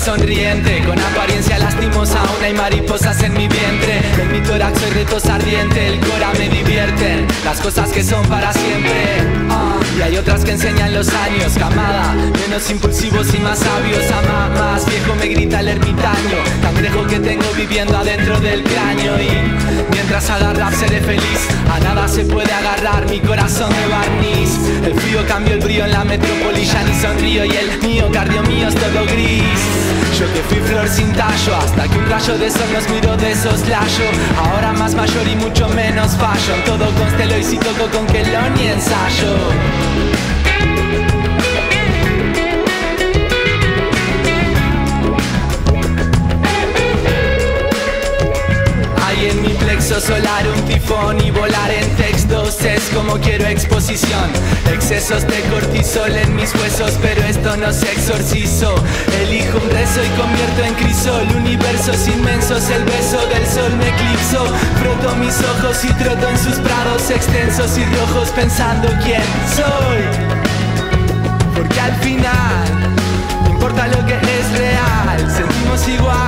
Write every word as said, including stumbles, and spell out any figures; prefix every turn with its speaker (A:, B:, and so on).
A: sonriente, con apariencia lastimosa aún hay mariposas en mi vientre. En mi tórax soy retos ardiente, el cora me divierten las cosas que son para siempre. Ah, y hay otras que enseñan los años, camada, menos impulsivos y más sabios. Ama más viejo me grita el ermitaño, cangrejo que tengo viviendo adentro del cráneo. Y mientras haga rap seré feliz, a nada se puede agarrar mi corazón de barniz. El frío cambió el brillo en la metrópoli, ya ni sonrío y el mío, cardio mío es todo gris. Yo que fui flor sin tallo, hasta que un rayo de sol nos miró de soslayo. Ahora más mayor y mucho menos fallo, en todo constelo y si toco con que lo ni ensayo. En mi plexo solar un tifón y volar en textos es como quiero exposición. Excesos de cortisol en mis huesos, pero esto no se exorcizo. Elijo un rezo y convierto en crisol universos inmensos, el beso del sol me eclipso. Froto mis ojos y troto en sus prados extensos y rojos pensando quién soy. Porque al final no importa lo que es real, sentimos igual.